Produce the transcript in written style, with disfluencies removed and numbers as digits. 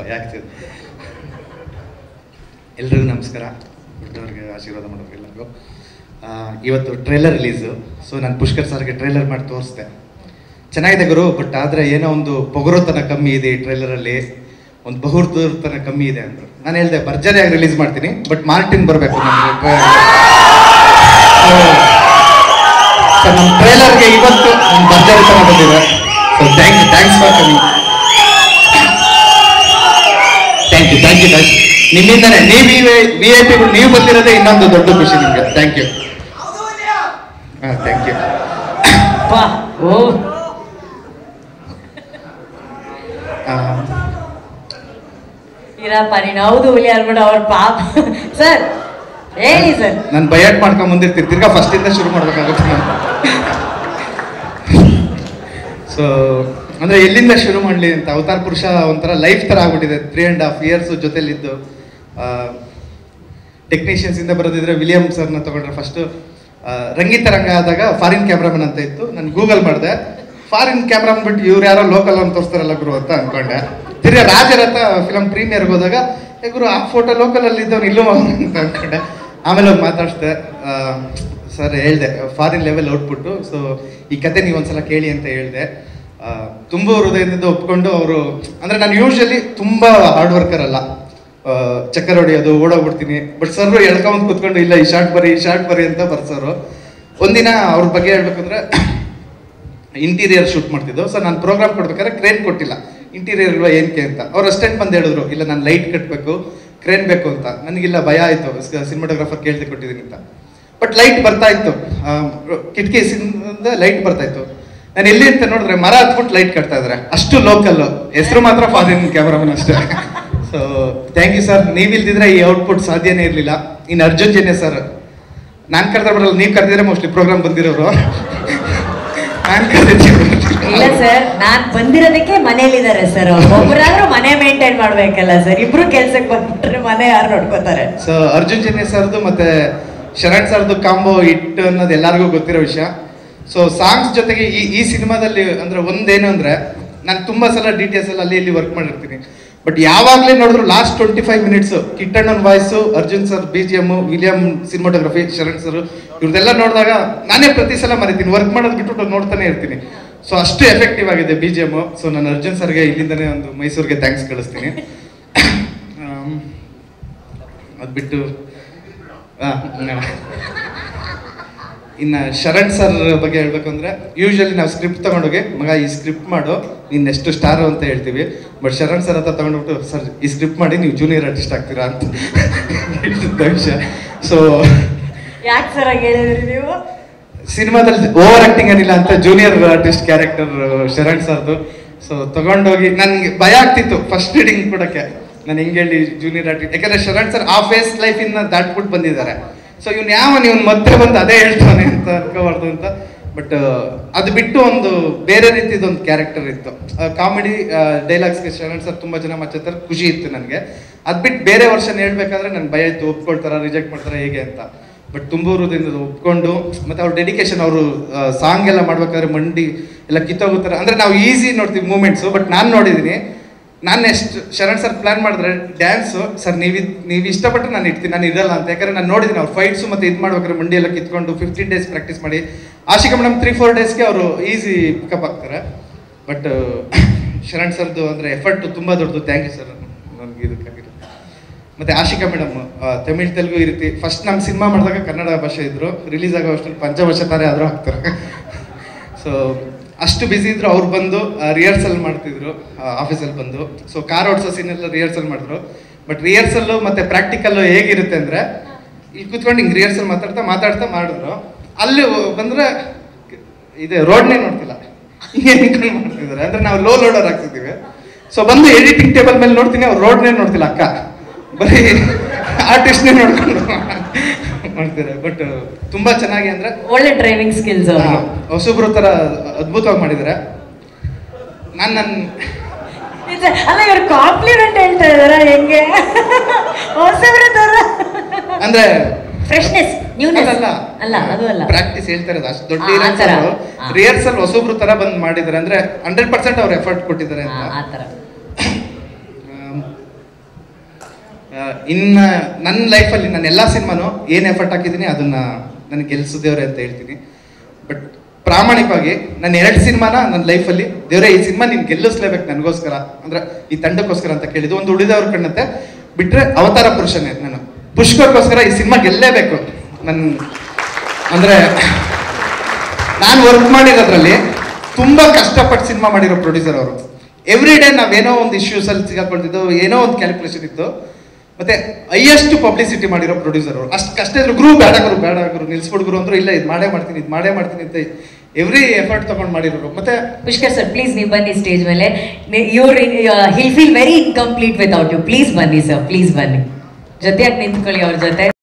ಭಯ ಆಗ್ತಿದೆ. ಎಲ್ರಿಗೂ ನಮಸ್ಕಾರ, ಹುಟ್ಟವ್ರಿಗೆ ಆಶೀರ್ವಾದ ಮಾಡೋದು ಎಲ್ಲರಿಗೂ. ಇವತ್ತು ಟ್ರೈಲರ್ ರಿಲೀಸು. ಸೊ ನಾನು ಪುಷ್ಕರ್ ಸರ್ಗೆ ಟ್ರೈಲರ್ ಮಾಡಿ ತೋರಿಸ್ದೆ, ಚೆನ್ನಾಗಿದೆ ಗುರು, ಬಟ್ ಆದರೆ ಏನೋ ಒಂದು ಪೊಗರೋತನ ಕಮ್ಮಿ ಇದೆ ಈ ಟ್ರೈಲರಲ್ಲಿ, ಒಂದು ಬಹುರ್ತನ ಕಮ್ಮಿ ಇದೆ ಅಂದರು. ನಾನು ಹೇಳಿದೆ ಭರ್ಜರಿಯಾಗಿ ರಿಲೀಸ್ ಮಾಡ್ತೀನಿ, ಬಟ್ ಮಾರ್ಟಿನ್ ಬರಬೇಕು ನಮಗೆ. ಸೊ ನಮ್ಮ ಟ್ರೈಲರ್ಗೆ ಇವತ್ತು ಒಂದು ಭರ್ಜರಿತನ ಬಂದಿದೆ. So thanks for coming. Thank you. ನಿಮ್ಮಿಂದನೇ VIP ನೀವು ಬಂದಿರೋದೇ ಇನ್ನೊಂದು ದೊಡ್ಡ ಖುಷಿ ನಿಮಗೆ. Thank you. Thank you. ಇರಪ್ಪ ನೀನು ಹೌದು ಹುಲಿ ಅನ್ಬಿಡ ಅವ್ರ ಪಾಪ. ಸರ್ ಹೇಳಿ ಸರ್. ನಾನು ಬಯಾಟ್ ಮಾಡ್ಕೊಂಡ್ ಮುಂದಿರ್ತೀನಿ, ತಿರ್ಗಾ ಫಸ್ಟಿಂದ ಶುರು ಮಾಡ್ಬೇಕಾಗುತ್ತೆ ನಾನು. ಸೊ ಅಂದ್ರೆ ಎಲ್ಲಿಂದ ಶುರು ಮಾಡಲಿ ಅಂತ, ಅವತಾರ ಪುರುಷ ಒಂಥರ ಲೈಫ್ ಥರ ಆಗ್ಬಿಟ್ಟಿದೆ. 3.5 years ಜೊತೆಲಿದ್ದು ಟೆಕ್ನಿಷಿಯನ್ಸ್ ಇಂದ ಬರೋದಿದ್ರೆ ವಿಲಿಯಮ್ ಸರ್ನ ತಗೊಂಡ್ರೆ ಫಸ್ಟು. ರಂಗಿತರಂಗ ಆದಾಗ ಫಾರಿನ್ ಕ್ಯಾಮ್ರಾಮನ್ ಅಂತ ಇತ್ತು. ನಾನು ಗೂಗಲ್ ಮಾಡಿದೆ, ಫಾರಿನ್ ಕ್ಯಾಮ್ರಾಮನ್ ಬಿಟ್ಟು ಇವ್ರು ಯಾರೋ ಲೋಕಲ್ ಅಂತ ತೋರಿಸ್ತಾರಲ್ಲ ಗುರು ಅಂತ ಅನ್ಕೊಂಡೆ. ತಿರ್ಗಾ ರಾಜರಥ ಫಿಲಮ್ ಪ್ರೀಮಿಯರ್ಗೆ ಹೋದಾಗ ಗುರು ಆ ಫೋಟೋ ಲೋಕಲಲ್ಲಿ ಇದ್ದವನು ಇಲ್ಲೂ ಅಂತ ಅನ್ಕೊಂಡೆ. ಆಮೇಲೆ ಹೋಗಿ ಮಾತಾಡಿಸ್ದೆ, ಸರ್ ಹೇಳಿದೆ ಫಾರಿನ್ ಲೆವೆಲ್ ಔಟ್ಪುಟ್ಟು, ಸೊ ಈ ಕತೆ ನೀವು ಒಂದ್ಸಲ ಕೇಳಿ ಅಂತ ಹೇಳಿದೆ. ತುಂಬ ಹೃದಯದಿಂದ ಒಪ್ಕೊಂಡು ಅವರು, ಅಂದರೆ ನಾನು ಯೂಶ್ವಲಿ ತುಂಬ ಹಾರ್ಡ್ ವರ್ಕರ್ ಅಲ್ಲ, ಚಕ್ಕರ್ ಹೊಡಿಯೋದು ಓಡೋಗ್ಬಿಡ್ತೀನಿ. ಬಟ್ ಸರ್ರು ಎಳ್ಕೊಂಬಂದು ಕೂತ್ಕೊಂಡು ಇಲ್ಲ ಈ ಶಾರ್ಟ್ ಬರಿ ಅಂತ ಬರ್ಸೋರು. ಒಂದಿನ ಅವ್ರ ಬಗ್ಗೆ ಹೇಳ್ಬೇಕಂದ್ರೆ ಇಂಟೀರಿಯರ್ ಶೂಟ್ ಮಾಡ್ತಿದ್ದು. ಸೊ ನಾನು ಪ್ರೋಗ್ರಾಮ್ ಕೊಡ್ಬೇಕಾದ್ರೆ ಕ್ರೇನ್ ಕೊಟ್ಟಿಲ್ಲ, ಇಂಟೀರಿಯರ್ ಇಲ್ವಾ ಏನಕ್ಕೆ ಅಂತ. ಅವ್ರು ಅಸ್ಟೆಂಟ್ ಬಂದು ಹೇಳಿದ್ರು, ಇಲ್ಲ ನಾನು ಲೈಟ್ ಕಟ್ಟಬೇಕು, ಕ್ರೇನ್ ಬೇಕು ಅಂತ. ನನಗಿಲ್ಲ ಭಯ ಆಯಿತು, ಸಿನಿಮಾಟೋಗ್ರಾಫರ್ ಕೇಳ್ದೆ ಕೊಟ್ಟಿದ್ದೀನಿ ಅಂತ. ಬಟ್ ಲೈಟ್ ಬರ್ತಾ ಇತ್ತು, ಕಿಟಕಿಯಿಂದ ಲೈಟ್ ಬರ್ತಾ ಇತ್ತು. ನಾನು ಎಲ್ಲಿ ಅಂತ ನೋಡಿದ್ರೆ ಮರ ಹತ್ಬಿಟ್ಟು ಲೈಟ್ ಕಟ್ತಾ ಇದ್ದಾರೆ, ಅಷ್ಟು ಲೋಕಲ್ಲು, ಹೆಸರು ಮಾತ್ರ ಫಾರಿನ್ ಕ್ಯಾಮ್ರಾಮನ್ ಅಷ್ಟೇ. ಸೊ ಥ್ಯಾಂಕ್ ಯು ಸರ್, ನೀವಿಲ್ದಿದ್ರೆ ಈ ಔಟ್ಪುಟ್ ಸಾಧ್ಯನೇ ಇರಲಿಲ್ಲ. ಇನ್ನು ಅರ್ಜುನ್ ಜನ್ಯ ಸರ್, ನಾನು ಕರೆದ್ರೆ ಬರಲ್ಲ, ನೀವು ಕರೆದಿದ್ರೆ ಮೋಸ್ಟ್ಲಿ ಪ್ರೋಗ್ರಾಮ್ ಬಂದಿರೋರು. ನಾನು ಕರೆದಿದ್ದೀನಿ ಇಲ್ಲ ಸರ್, ನಾನ್ ಬಂದಿರೋದಕ್ಕೆ ಮನೇಲಿದ್ದಾರೆ ಸರ್. ಒಬ್ಬರಾದ್ರೂ ಮನೆ ಮೇಂಟೈನ್ ಮಾಡ್ಬೇಕಲ್ಲ ಸರ್, ಇಬ್ರು ಕೆಲ್ಸಕ್ಕೆ ಬಂದ್ಬಿಟ್ರೆ ಮನೆ ಯಾರು ನೋಡ್ಕೋತಾರೆ. ಸೊ ಅರ್ಜುನ್ ಜನ್ಯ ಸರ್ದು ಮತ್ತೆ ಶರಣ್ ಸರ್ದು ಕಾಂಬೋ ಹಿಟ್ ಅನ್ನೋದು ಎಲ್ಲರಿಗೂ ಗೊತ್ತಿರೋ ವಿಷಯ. ಸೊ ಸಾಂಗ್ಸ್ ಜೊತೆಗೆ ಈ ಸಿನಿಮಾದಲ್ಲಿ ಅಂದ್ರೆ ಒಂದೇನು ಅಂದ್ರೆ, ನಾನು ತುಂಬಾ ಸಲ DTS ಅಲ್ಲಿ ಇಲ್ಲಿ ವರ್ಕ್ ಮಾಡಿರ್ತೀನಿ. ಬಟ್ ಯಾವಾಗಲೇ ನೋಡಿದ್ರು ಲಾಸ್ಟ್ 25 minutes ಕಿಟ್ಟಣ್ಣನ voice, Arjun sir BGM, William cinematography, Sharan sir ಇವ್ರದೆಲ್ಲ ನೋಡಿದಾಗ ನಾನೇ ಪ್ರತಿ ಸಲ ಮರಿತೀನಿ, ವರ್ಕ್ ಮಾಡೋದು ಬಿಟ್ಬಿಟ್ಟು ನೋಡ್ತಾನೆ ಇರ್ತೀನಿ. ಸೊ ಅಷ್ಟು ಎಫೆಕ್ಟಿವ್ ಆಗಿದೆ BGM. ಸೊ ನಾನು ಅರ್ಜುನ್ ಸರ್ಗೆ ಇಲ್ಲಿಂದನೇ ಒಂದು ಮೈಸೂರಿಗೆ ಥ್ಯಾಂಕ್ಸ್ ಕಳಿಸ್ತೀನಿ. ಅದು ಬಿಟ್ಟು ಇನ್ನು ಶರಣ್ ಸರ್ ಬಗ್ಗೆ ಹೇಳ್ಬೇಕು ಅಂದರೆ, ಯೂಶ್ವಲಿ ನಾವು ಸ್ಕ್ರಿಪ್ಟ್ ತೊಗೊಂಡೋಗಿ ಮಗ ಈ ಸ್ಕ್ರಿಪ್ಟ್ ಮಾಡು ನೀನು ನೆಕ್ಸ್ಟ್ ಸ್ಟಾರು ಅಂತ ಹೇಳ್ತೀವಿ. ಬಟ್ ಶರಣ್ ಸರ್ ಹತ್ರ ತೊಗೊಂಡ್ಬಿಟ್ಟು ಸರ್ ಈ ಸ್ಕ್ರಿಪ್ಟ್ ಮಾಡಿ ನೀವು ಜೂನಿಯರ್ ಆರ್ಟಿಸ್ಟ್ ಆಗ್ತೀರಾ ಅಂತ ವಿಷಯ. ಸೊ ಯಾಕೆ ಸರ್ ಹಾಗೆ ಹೇಳಿದ್ರಿ ನೀವು? ಸಿನಿಮಾದಲ್ಲಿ ಓವರ್ ಆಕ್ಟಿಂಗ್ ಏನಿಲ್ಲ ಅಂತ ಜೂನಿಯರ್ ಆರ್ಟಿಸ್ಟ್ ಕ್ಯಾರೆಕ್ಟರ್ ಶರಣ್ ಸರ್ದು. ಸೊ ತೊಗೊಂಡೋಗಿ ನನಗೆ ಭಯ ಆಗ್ತಿತ್ತು ಫಸ್ಟ್ ರೀಡಿಂಗ್ ಕೊಡೋಕ್ಕೆ, ನಾನು ಹೆಂಗೆ ಹೇಳಿ ಜೂನಿಯರ್ ಆರ್ಟಿಸ್ಟ್, ಯಾಕಂದರೆ ಶರಣ್ ಸರ್ ಆ ಫೇಸ್ ಲೈಫಿಂದ ದಾಟ್ಬಿಟ್ಟು ಬಂದಿದ್ದಾರೆ. ಸೊ ಇವ್ನು ಮತ್ತೆ ಬಂದು ಅದೇ ಹೇಳ್ತಾನೆ ಅಂತ ಅನ್ಕೋಬಾರ್ದು ಅಂತ. ಬಟ್ ಅದು ಬಿಟ್ಟು ಒಂದು ಬೇರೆ ರೀತಿದೊಂದು ಕ್ಯಾರೆಕ್ಟರ್ ಇತ್ತು. ಕಾಮಿಡಿ ಡೈಲಾಗ್ಸ್ಗೆ ಶರಣ್ ಸರ್ ತುಂಬ ಜನ ಮಚ್ಚತ್ತಾರೆ, ಖುಷಿ ಇತ್ತು ನನಗೆ. ಅದು ಬಿಟ್ಟು ಬೇರೆ ವರ್ಷನ್ ಹೇಳ್ಬೇಕಾದ್ರೆ ನನಗೆ ಭಯ ಇತ್ತು, ಒಪ್ಕೊಳ್ತಾರ ರಿಜೆಕ್ಟ್ ಮಾಡ್ತಾರೆ ಹೇಗೆ ಅಂತ. ಬಟ್ ತುಂಬ ಹೃದಯದಿಂದ ಒಪ್ಕೊಂಡು, ಮತ್ತು ಅವ್ರ ಡೆಡಿಕೇಶನ್, ಅವರು ಸಾಂಗ್ ಎಲ್ಲ ಮಾಡ್ಬೇಕಾದ್ರೆ ಮಂಡಿ ಎಲ್ಲ ಕಿತ್ತೋಗುತ್ತಾರೆ. ಅಂದರೆ ನಾವು ಈಸಿ ನೋಡ್ತೀವಿ ಮೂಮೆಂಟ್ಸು, ಬಟ್ ನಾನು ನೋಡಿದ್ದೀನಿ. ನಾನು ಎಷ್ಟು ಶರಣ್ ಸರ್ ಪ್ಲ್ಯಾನ್ ಮಾಡಿದ್ರೆ ಡ್ಯಾನ್ಸು, ಸರ್ ನೀವು ಇಷ್ಟಪಟ್ಟು ನಾನು ಇಡ್ತೀನಿ, ನಾನು ಇರಲ್ಲ ಅಂತ. ಯಾಕಂದರೆ ನಾನು ನೋಡಿದ್ದೀನಿ ಅವ್ರು ಫೈಟ್ಸು ಮತ್ತು ಇದು ಮಾಡ್ಬೇಕಾದ್ರೆ ಮಂಡಿ ಎಲ್ಲ ಕಿತ್ಕೊಂಡು 15 days ಪ್ರಾಕ್ಟೀಸ್ ಮಾಡಿ, ಆಶಿಕಾ ಮೇಡಮ್ 3-4 daysಗೆ ಅವರು ಈಸಿ ಪಿಕಪ್ ಆಗ್ತಾರೆ. ಬಟ್ ಶರಣ್ ಸರ್ದು ಅಂದರೆ ಎಫರ್ಟು ತುಂಬ ದೊಡ್ಡದು. ಥ್ಯಾಂಕ್ ಯು ಸರ್ ನನಗೆ ಇದಕ್ಕಾಗಿರೋದು. ಮತ್ತು ಆಶಿಕಾ ಮೇಡಮ್ ತಮಿಳ್ ತೆಲುಗು ಈ ರೀತಿ ಫಸ್ಟ್ ನಮ್ಮ ಸಿನಿಮಾ ಮಾಡಿದಾಗ ಕನ್ನಡ ಭಾಷೆ ಇದ್ದರು, ರಿಲೀಸ್ ಆಗೋ ಅಷ್ಟರಲ್ಲಿ ಪಂಚಭಾಷೆ ತಾರೆ ಆದರೂ ಹಾಕ್ತಾರೆ. ಸೊ ಅಷ್ಟು ಬ್ಯುಸಿ ಇದ್ರು. ಅವ್ರು ಬಂದು ರಿಹರ್ಸಲ್ ಮಾಡ್ತಿದ್ರು ಆಫೀಸಲ್ಲಿ ಬಂದು. ಸೊ ಕಾರ್ ಓಡಿಸೋ ಸೀನೆಲ್ಲ ರಿಹರ್ಸಲ್ ಮಾಡಿದ್ರು. ಬಟ್ ರಿಹರ್ಸಲ್ಲು ಮತ್ತು ಪ್ರಾಕ್ಟಿಕಲ್ಲು ಹೇಗಿರುತ್ತೆ ಅಂದರೆ, ಇಲ್ಲಿ ಕೂತ್ಕೊಂಡು ಹಿಂಗೆ ರಿಹರ್ಸಲ್ ಮಾತಾಡ್ತಾ ಮಾಡಿದ್ರು. ಅಲ್ಲಿ ಬಂದರೆ ಇದೆ ರೋಡ್ನೇ ನೋಡ್ತಿಲ್ಲ, ಹಿಂಗೆ ನಿಂತ್ಕೊಂಡು ಮಾಡ್ತಿದ್ದಾರೆ. ಅಂದರೆ ನಾವು ಲೋ ಲೋಡರ್ ಆಗ್ತಿದ್ದೀವಿ. ಸೊ ಬಂದು ಎಡಿಟಿಂಗ್ ಟೇಬಲ್ ಮೇಲೆ ನೋಡ್ತೀನಿ, ಅವ್ರು ರೋಡ್ನೇ ನೋಡ್ತಿಲ್ಲ, ಅಕ್ಕ ಬರೀ ಆರ್ಟಿಸ್ಟ್ನೇ ನೋಡ್ಕೊಂಡು ಮಾಡ್ತಾರೆ. ಬಟ್ ತುಂಬಾ ಚೆನ್ನಾಗಿ, ಅಂದ್ರೆ ಒಳ್ಳೆ ಡ್ರೈವಿಂಗ್ ಸ್ಕಿಲ್ಸ್, ಹೊಸಬ್ರು ತರ ಅದ್ಭುತವಾಗಿ ಮಾಡಿದ್ದಾರೆ. ಅಲ್ಲ ಇವ್ರು ಕಾಂಪ್ಲಿಮೆಂಟ್ ಹೇಳ್ತಾ ಇದಾರ ಹೆಂಗೆ? ಹೊಸಬ್ರ ತರ ಅಂದ್ರೆ ಫ್ರೆಶ್ನೆಸ್, ನ್ಯೂನೆಸ್ ಅಲ್ಲ, ಅದು ಅಲ್ಲ, ಪ್ರಾಕ್ಟೀಸ್ ಹೇಳ್ತಾ ಇರೋದು. ಅಷ್ಟು ದೊಡ್ಡ ರಿಹರ್ಸಲ್ ಹೊಸಬ್ರು ತರ ಬಂದು ಮಾಡಿದ್ದಾರೆ. ಅಂದ್ರೆ 100% ಅವ್ರು ಎಫರ್ಟ್ ಕೊಟ್ಟಿದ್ದಾರೆ ಅಂತ. ಇನ್ನು ನನ್ನ ಲೈಫಲ್ಲಿ ನಾನು ಎಲ್ಲ ಸಿನಿಮಾನು ಏನು ಎಫರ್ಟ್ ಹಾಕಿದ್ದೀನಿ ಅದನ್ನ ನನಗೆ ಗೆಲ್ಸಿದೇವ್ರೆ ಅಂತ ಹೇಳ್ತೀನಿ. ಬಟ್ ಪ್ರಾಮಾಣಿಕವಾಗಿ ನಾನು 2 ಸಿನಿಮಾನ ನನ್ನ ಲೈಫಲ್ಲಿ ದೇವರೇ ಈ ಸಿನಿಮಾ ನೀನು ಗೆಲ್ಲಿಸ್ಲೇಬೇಕು ನನಗೋಸ್ಕರ, ಅಂದ್ರೆ ಈ ತಂಡಕ್ಕೋಸ್ಕರ ಅಂತ ಕೇಳಿದ್ದು. ಒಂದು ಉಳಿದವ್ರ ಕಣ್ಣಂತೆ ಬಿಟ್ಟರೆ ಅವತಾರ ಪುರುಷನೇ ನಾನು ಪುಷ್ಕರ್ಗೋಸ್ಕರ ಈ ಸಿನಿಮಾ ಗೆಲ್ಲೇಬೇಕು. ಅಂದರೆ ನಾನು ವರ್ಕ್ ಮಾಡಿರೋದ್ರಲ್ಲಿ ತುಂಬ ಕಷ್ಟಪಟ್ಟು ಸಿನಿಮಾ ಮಾಡಿರೋ ಪ್ರೊಡ್ಯೂಸರ್ ಅವರು. ಎವ್ರಿ ಡೇ ನಾವೇನೋ ಒಂದು ಇಶ್ಯೂಸಲ್ಲಿ ಸಿಗಾಕೊಂಡಿದ್ದು, ಏನೋ ಒಂದು ಕ್ಯಾಲ್ಕುಲೇಷನ್ ಇತ್ತು. ಮತ್ತೆ ಹೈಯೆಸ್ಟ್ ಪಬ್ಲಿಸಿಟಿ ಮಾಡಿರೋ ಪ್ರೊಡ್ಯೂಸರ್ ಅವರು. ಅಷ್ಟು ಕಷ್ಟ ಇದ್ರು ಬೇಡ ಗುರು ನಿಲ್ಸ್ಬಿಡ್ಗುರು ಅಂದ್ರು, ಇಲ್ಲ ಇದು ಮಾಡೇ ಮಾಡ್ತೀನಿ ಅಂತ ಎವ್ರಿ ಎಫರ್ಟ್ ತಗೊಂಡು ಮಾಡಿರೋರು. ಮತ್ತೆ ಪುಷ್ಕರ್ ಸರ್ ಪ್ಲೀಸ್ ನೀವು ಬನ್ನಿ ಸ್ಟೇಜ್ ಮೇಲೆ. He'll feel very incomplete without you. Please ಬನ್ನಿ ಸರ್, ಪ್ಲೀಸ್ ಬನ್ನಿ, ಜೊತೆಯಾಗಿ ನಿಂತ್ಕೊಳ್ಳಿ ಅವ್ರ ಜೊತೆ.